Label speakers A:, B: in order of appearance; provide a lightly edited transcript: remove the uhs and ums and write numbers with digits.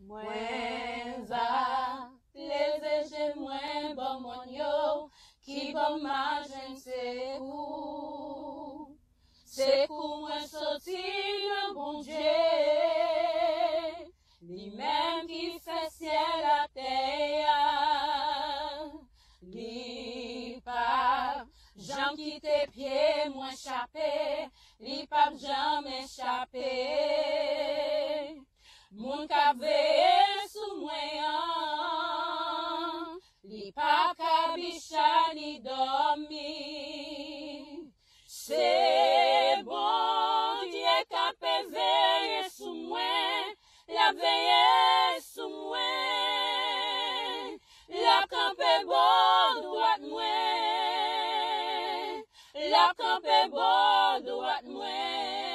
A: Mwen za, lezeje mwen bon mon yo, ki bon majen sekou. Sekou mwen soti nan bon Dje, li men ki fe ciel la teya. Li pap jam kite pie mwen chape, li pap jam échappe. Moun kap veye sou mwen an, li pap kabisha ni dormi. Se bon Dieu kap veye sou mwen, la veye sou mwen, la kampe bon droit mwen, la kampe bon droit mwen.